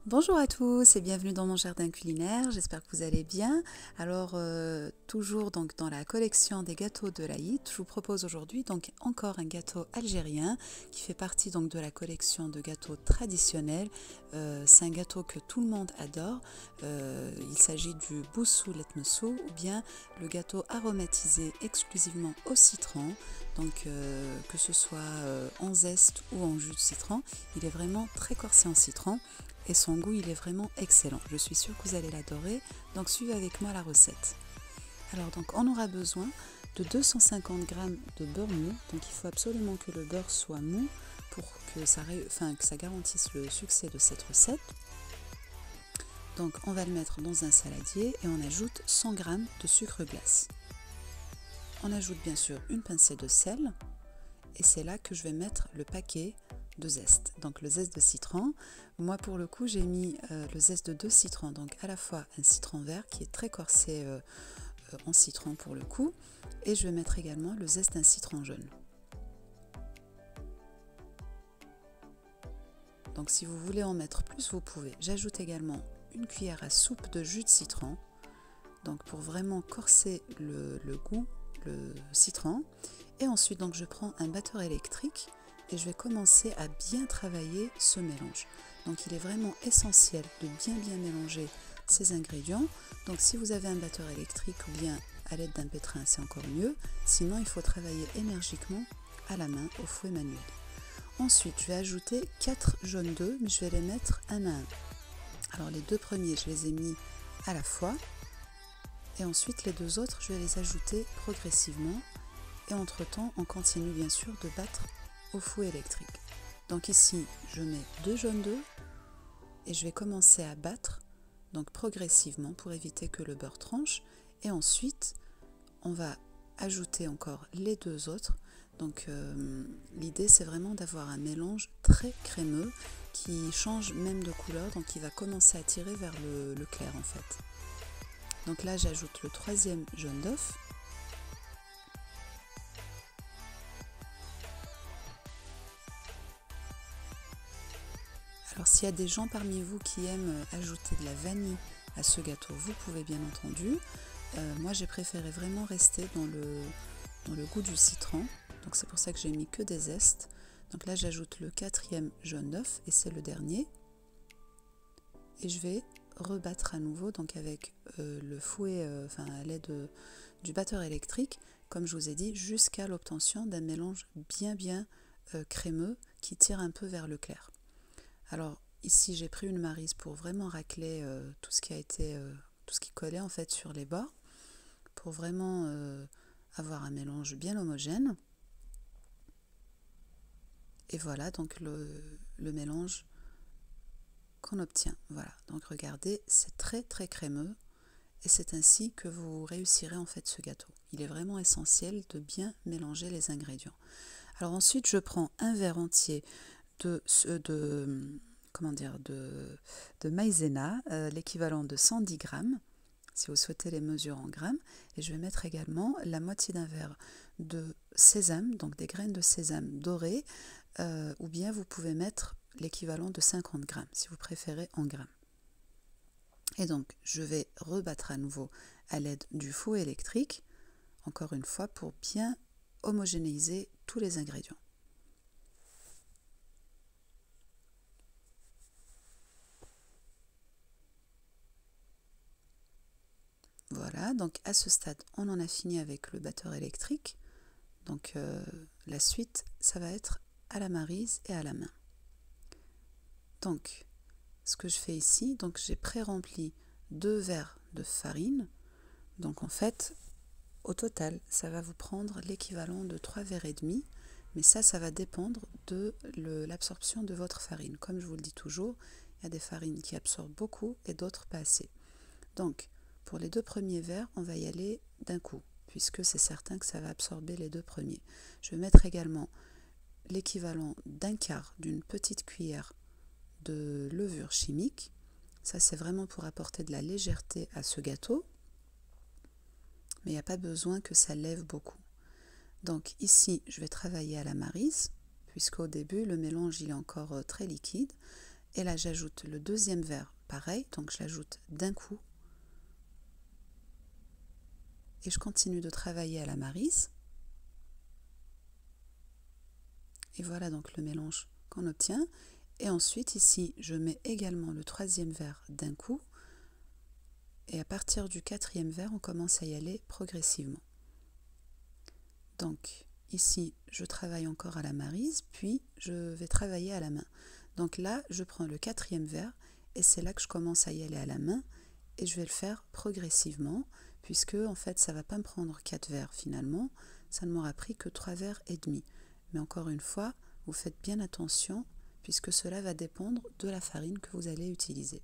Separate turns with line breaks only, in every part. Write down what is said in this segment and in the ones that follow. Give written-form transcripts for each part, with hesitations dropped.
Bonjour à tous et bienvenue dans mon jardin culinaire, j'espère que vous allez bien. Alors toujours donc dans la collection des gâteaux de l'Aïd, je vous propose aujourd'hui donc encore un gâteau algérien qui fait partie donc de la collection de gâteaux traditionnels. C'est un gâteau que tout le monde adore. Il s'agit du boussou letmessou ou bien le gâteau aromatisé exclusivement au citron. Donc que ce soit en zeste ou en jus de citron, il est vraiment très corsé en citron. Et son goût il est vraiment excellent. Je suis sûre que vous allez l'adorer, donc suivez avec moi la recette. Alors donc on aura besoin de 250 g de beurre mou, donc il faut absolument que le beurre soit mou pour que ça garantisse le succès de cette recette. Donc on va le mettre dans un saladier et on ajoute 100 g de sucre glace. On ajoute bien sûr une pincée de sel et c'est là que je vais mettre le paquet de zeste, donc le zeste de citron. Moi pour le coup j'ai mis le zeste de 2 citrons, donc à la fois un citron vert qui est très corsé en citron pour le coup, et je vais mettre également le zeste d'un citron jaune. Donc si vous voulez en mettre plus vous pouvez. J'ajoute également une cuillère à soupe de jus de citron, donc pour vraiment corser le goût, le citron. Et ensuite donc je prends un batteur électrique et je vais commencer à bien travailler ce mélange. Donc il est vraiment essentiel de bien mélanger ces ingrédients. Donc si vous avez un batteur électrique ou bien à l'aide d'un pétrin, c'est encore mieux. Sinon il faut travailler énergiquement à la main au fouet manuel. Ensuite je vais ajouter 4 jaunes d'œufs, mais je vais les mettre un à un. Alors les deux premiers je les ai mis à la fois. Et ensuite les deux autres je vais les ajouter progressivement. Et entre temps on continue bien sûr de battre au fouet électrique. Donc ici je mets 2 jaunes d'œufs et je vais commencer à battre donc progressivement pour éviter que le beurre tranche, et ensuite on va ajouter encore les deux autres. Donc l'idée c'est vraiment d'avoir un mélange très crémeux qui change même de couleur, donc il va commencer à tirer vers le clair en fait. Donc là j'ajoute le troisième jaune d'œuf. Alors s'il y a des gens parmi vous qui aiment ajouter de la vanille à ce gâteau, vous pouvez bien entendu. Moi j'ai préféré vraiment rester dans le goût du citron, donc c'est pour ça que j'ai mis que des zestes. Donc là j'ajoute le quatrième jaune d'œuf et c'est le dernier. Et je vais rebattre à nouveau donc avec le fouet, à l'aide du batteur électrique, comme je vous ai dit, jusqu'à l'obtention d'un mélange bien crémeux qui tire un peu vers le clair. Alors ici j'ai pris une maryse pour vraiment racler tout ce qui collait en fait sur les bords, pour vraiment avoir un mélange bien homogène. Et voilà donc le mélange qu'on obtient. Voilà, donc regardez, c'est très crémeux et c'est ainsi que vous réussirez en fait ce gâteau. Il est vraiment essentiel de bien mélanger les ingrédients. Alors ensuite je prends un verre entier de maïzena, l'équivalent de 110 g, si vous souhaitez les mesures en grammes, et je vais mettre également la moitié d'un verre de sésame, donc des graines de sésame dorées, ou bien vous pouvez mettre l'équivalent de 50 g, si vous préférez en grammes. Et donc je vais rebattre à nouveau à l'aide du fouet électrique, encore une fois pour bien homogénéiser tous les ingrédients. Voilà, donc à ce stade, on en a fini avec le batteur électrique. Donc la suite, ça va être à la maryse et à la main. Donc, ce que je fais ici, donc j'ai pré-rempli 2 verres de farine. Donc en fait, au total, ça va vous prendre l'équivalent de 3 verres et demi. Mais ça va dépendre de l'absorption de votre farine. Comme je vous le dis toujours, il y a des farines qui absorbent beaucoup et d'autres pas assez. Donc, pour les 2 premiers verres, on va y aller d'un coup, puisque c'est certain que ça va absorber les 2 premiers. Je vais mettre également l'équivalent d'un quart d'une petite cuillère de levure chimique. Ça, c'est vraiment pour apporter de la légèreté à ce gâteau, mais il n'y a pas besoin que ça lève beaucoup. Donc ici, je vais travailler à la maryse, puisqu'au début, le mélange il est encore très liquide. Et là, j'ajoute le deuxième verre, pareil, donc je l'ajoute d'un coup. Et je continue de travailler à la maryse. Et voilà donc le mélange qu'on obtient. Et ensuite, ici, je mets également le troisième verre d'un coup. Et à partir du quatrième verre, on commence à y aller progressivement. Donc, ici, je travaille encore à la maryse, puis je vais travailler à la main. Donc là, je prends le quatrième verre et c'est là que je commence à y aller à la main et je vais le faire progressivement puisque en fait ça ne va pas me prendre 4 verres finalement, ça ne m'aura pris que 3 verres et demi. Mais encore une fois, vous faites bien attention puisque cela va dépendre de la farine que vous allez utiliser.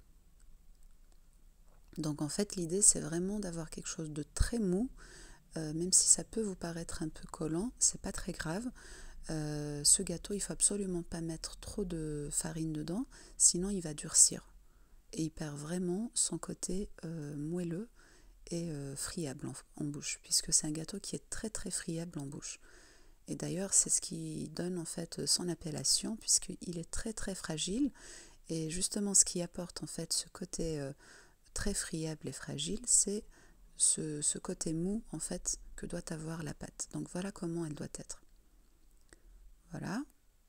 Donc en fait l'idée c'est vraiment d'avoir quelque chose de très mou, même si ça peut vous paraître un peu collant, c'est pas très grave. Ce gâteau, il ne faut absolument pas mettre trop de farine dedans, sinon il va durcir. Et il perd vraiment son côté moelleux et friable en bouche, puisque c'est un gâteau qui est très très friable en bouche. Et d'ailleurs, c'est ce qui donne en fait son appellation, puisqu'il est très très fragile. Et justement, ce qui apporte en fait ce côté très friable et fragile, c'est ce côté mou en fait que doit avoir la pâte. Donc voilà comment elle doit être. Voilà.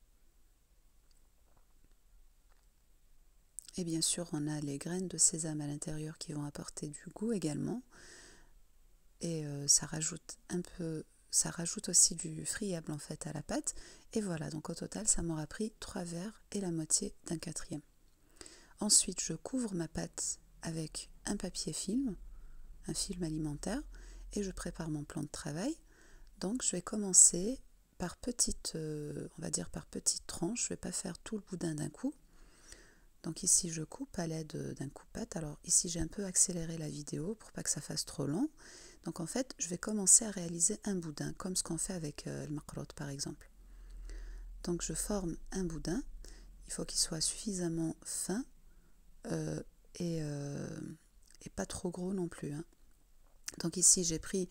Et bien sûr, on a les graines de sésame à l'intérieur qui vont apporter du goût également. Et ça rajoute aussi du friable en fait à la pâte. Et voilà, donc au total, ça m'aura pris 3 verres et la moitié d'un quatrième. Ensuite, je couvre ma pâte avec un papier film, un film alimentaire, et je prépare mon plan de travail. Donc, je vais commencer par petites, on va dire par petites tranches. Je ne vais pas faire tout le boudin d'un coup. Donc ici, je coupe à l'aide d'un coupe-pâte. Alors ici, j'ai un peu accéléré la vidéo pour pas que ça fasse trop long. Donc en fait, je vais commencer à réaliser un boudin, comme ce qu'on fait avec le makrot par exemple. Donc je forme un boudin. Il faut qu'il soit suffisamment fin et pas trop gros non plus. Hein. Donc ici, j'ai pris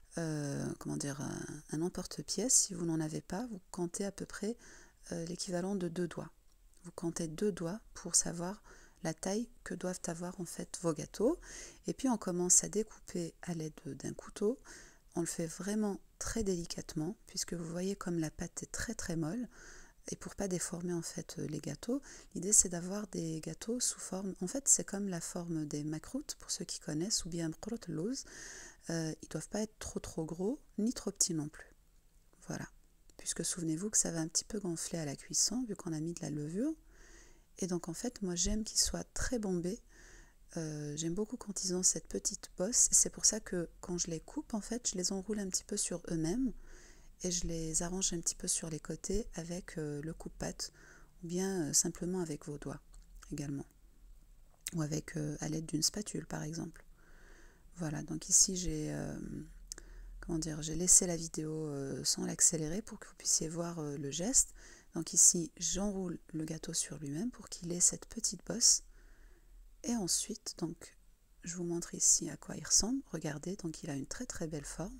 un emporte-pièce. Si vous n'en avez pas, vous comptez à peu près l'équivalent de 2 doigts. Vous comptez 2 doigts pour savoir la taille que doivent avoir en fait vos gâteaux. Et puis on commence à découper à l'aide d'un couteau. On le fait vraiment très délicatement puisque vous voyez comme la pâte est très très molle. Et pour pas déformer en fait les gâteaux, l'idée c'est d'avoir des gâteaux sous forme, en fait c'est comme la forme des makrout pour ceux qui connaissent ou bien mkrot loz. Ils doivent pas être trop trop gros ni trop petits non plus. Voilà. Puisque souvenez-vous que ça va un petit peu gonfler à la cuisson vu qu'on a mis de la levure. Et donc en fait, moi j'aime qu'ils soient très bombés. J'aime beaucoup quand ils ont cette petite bosse. C'est pour ça que quand je les coupe, en fait, je les enroule un petit peu sur eux-mêmes et je les arrange un petit peu sur les côtés avec le coupe-pâte ou bien simplement avec vos doigts également. Ou avec à l'aide d'une spatule par exemple. Voilà, donc ici j'ai laissé la vidéo sans l'accélérer pour que vous puissiez voir le geste. Donc ici, j'enroule le gâteau sur lui-même pour qu'il ait cette petite bosse. Et ensuite, donc, je vous montre ici à quoi il ressemble. Regardez, donc il a une très très belle forme.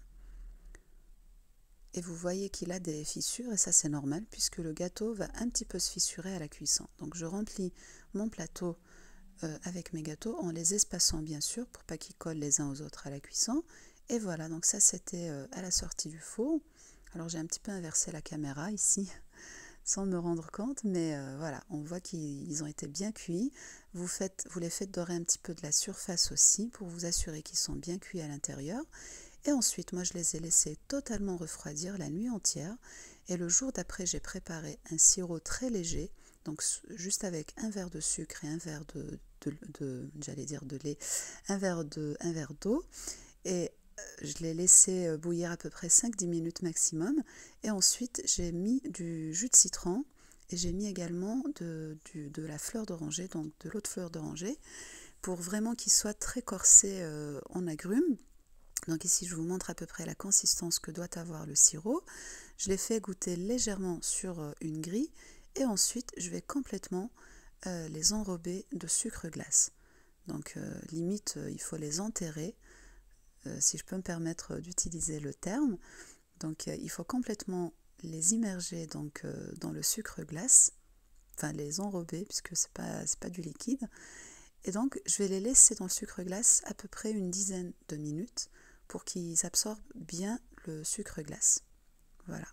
Et vous voyez qu'il a des fissures et ça c'est normal puisque le gâteau va un petit peu se fissurer à la cuisson. Donc je remplis mon plateau avec mes gâteaux en les espaçant bien sûr pour pas qu'ils collent les uns aux autres à la cuisson. Et voilà, donc ça c'était à la sortie du four. Alors j'ai un petit peu inversé la caméra ici sans me rendre compte, mais voilà, on voit qu'ils ont été bien cuits. Vous les faites dorer un petit peu de la surface aussi pour vous assurer qu'ils sont bien cuits à l'intérieur. Et ensuite, moi je les ai laissés totalement refroidir la nuit entière. Et le jour d'après, j'ai préparé un sirop très léger, donc juste avec un verre de sucre et un verre de lait, un verre d'eau. Et je l'ai laissé bouillir à peu près 5-10 minutes maximum. Et ensuite, j'ai mis du jus de citron et j'ai mis également de la fleur d'oranger, donc de l'eau de fleur d'oranger, pour vraiment qu'il soit très corsé en agrumes. Donc ici, je vous montre à peu près la consistance que doit avoir le sirop. Je l'ai fait goûter légèrement sur une grille et ensuite, je vais complètement les enrober de sucre glace. Donc limite, il faut les enterrer, si je peux me permettre d'utiliser le terme. Donc il faut complètement les immerger donc, dans le sucre glace enfin les enrober puisque c'est pas du liquide. Et donc je vais les laisser dans le sucre glace à peu près une dizaine de minutes pour qu'ils absorbent bien le sucre glace. Voilà.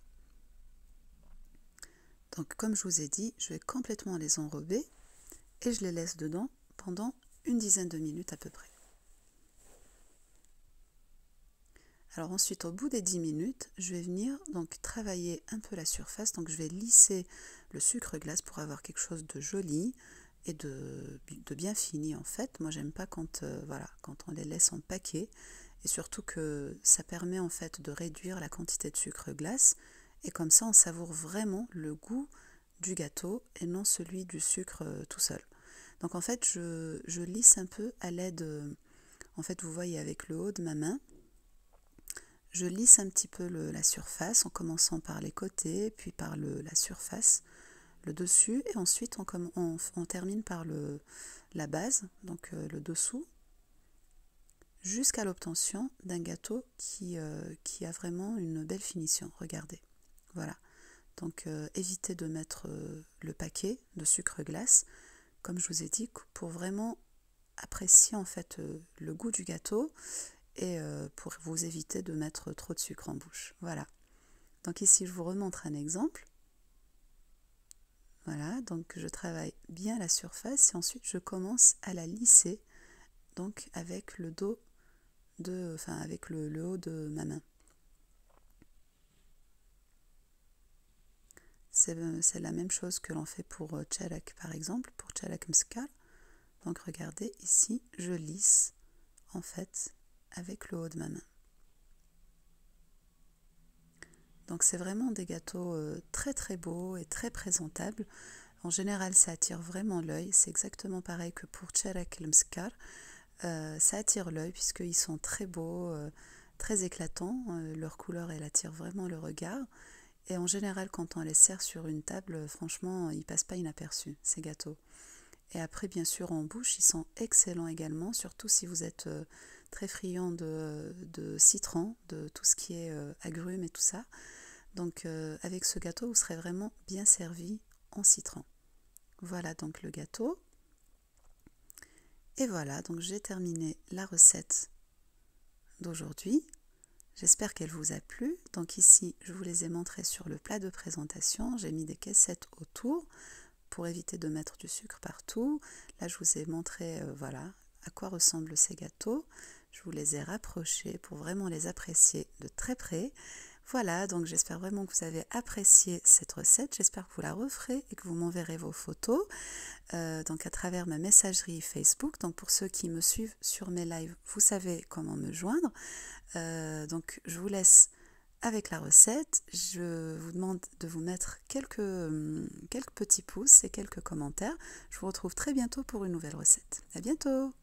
Donc comme je vous ai dit, je vais complètement les enrober et je les laisse dedans pendant une dizaine de minutes à peu près. Alors ensuite, au bout des 10 minutes, je vais venir donc travailler un peu la surface. Donc je vais lisser le sucre glace pour avoir quelque chose de joli et de bien fini en fait. Moi j'aime pas quand on les laisse en paquet, et surtout que ça permet en fait de réduire la quantité de sucre glace, et comme ça on savoure vraiment le goût du gâteau et non celui du sucre tout seul. Donc en fait je lisse un peu à l'aide, en fait vous voyez avec le haut de ma main, je lisse un petit peu la surface en commençant par les côtés, puis par la surface, le dessus, et ensuite on termine par la base, donc le dessous, jusqu'à l'obtention d'un gâteau qui a vraiment une belle finition. Regardez, voilà. Donc évitez de mettre le paquet de sucre glace, comme je vous ai dit, pour vraiment apprécier en fait le goût du gâteau, et pour vous éviter de mettre trop de sucre en bouche. Voilà. Donc ici je vous remontre un exemple. Voilà, donc je travaille bien la surface et ensuite je commence à la lisser, donc avec le dos avec le haut de ma main. C'est la même chose que l'on fait pour Chalak par exemple, pour Chalak Mskar. Donc regardez ici, je lisse en fait avec le haut de ma main. Donc c'est vraiment des gâteaux très très beaux et très présentables. En général, ça attire vraiment l'œil. C'est exactement pareil que pour Chalak Mskar. Ça attire l'œil puisqu'ils sont très beaux, très éclatants. Leur couleur, elle attire vraiment le regard. Et en général, quand on les sert sur une table, franchement, ils ne passent pas inaperçus, ces gâteaux. Et après, bien sûr, en bouche, ils sont excellents également, surtout si vous êtes très friand de citron, de tout ce qui est agrumes et tout ça. Donc, avec ce gâteau, vous serez vraiment bien servi en citron. Voilà donc le gâteau. Et voilà, donc j'ai terminé la recette d'aujourd'hui. J'espère qu'elle vous a plu. Donc ici, je vous les ai montrés sur le plat de présentation. J'ai mis des caissettes autour pour éviter de mettre du sucre partout. Là, je vous ai montré voilà, à quoi ressemblent ces gâteaux. Je vous les ai rapprochés pour vraiment les apprécier de très près. Voilà, donc j'espère vraiment que vous avez apprécié cette recette. J'espère que vous la referez et que vous m'enverrez vos photos donc à travers ma messagerie Facebook. Donc pour ceux qui me suivent sur mes lives, vous savez comment me joindre. Donc je vous laisse avec la recette. Je vous demande de vous mettre quelques petits pouces et quelques commentaires. Je vous retrouve très bientôt pour une nouvelle recette. À bientôt!